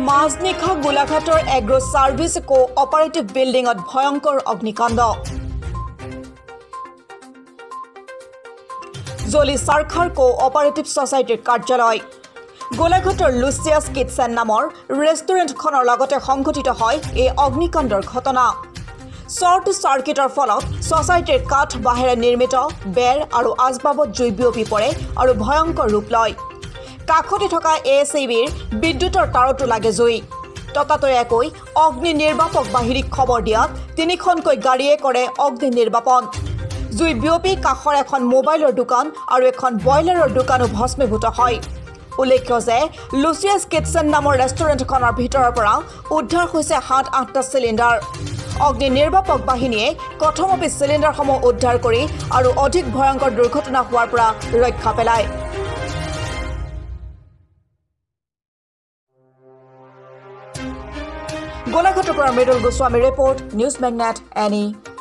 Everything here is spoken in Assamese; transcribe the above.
মাজনিশা গোলাঘাটৰ এগ্ৰো সাৰ্ভিস কোঅপাৰেটিভ বিল্ডিঙত ভয়ংকৰ অগ্নিকাণ্ড জলি সাৰখাৰ কোঅপাৰেটিভ সোসাইটিৰ কাৰ্যালয় গোলাঘাটৰ লুচিয়াছ কিটচেন নামৰ ৰেষ্টুৰেণ্টখনৰ লগতে সংঘটিত হয় এই অগ্নিকাণ্ডৰ ঘটনা শৰ্ট সাৰ্কিটৰ ফলত সোসাইটিৰ কাঠ বাহেৰে নিৰ্মিত বেৰ আৰু আজবাবত জুই বিয়পি পৰে আৰু ভয়ংকৰ ৰূপ লয় কাখতে থকা এএসইবিৰ বিদ্যুতৰ তাৰতো লাগে জুই ততাতৈয়াকৈ অগ্নি নিৰ্বাপক বাহিনীক খবৰ দিয়াত তিনিখনকৈ গাড়ীয়ে কৰে অগ্নি নিৰ্বাপন জুই বিয়পি কাখৰ এখন মোবাইলৰ দোকান আৰু এখন বয়লাৰৰ দোকানো ভস্মীভূত হয় উল্লেখ্য যে লুচিয়াছ কিটচেন নামৰ ৰেষ্টুৰেণ্টখনৰ ভিতৰৰ পৰা উদ্ধাৰ হৈছে ৭-৮টা চিলিণ্ডাৰ অগ্নি নিৰ্বাপক বাহিনীয়ে প্ৰথমতে চিলিণ্ডাৰসমূহ উদ্ধাৰ কৰি আৰু অধিক ভয়ংকৰ দুৰ্ঘটনা হোৱাৰ পৰা ৰক্ষা পেলায় গোলাঘাটৰ পৰা Mridul Goswami report news magnet any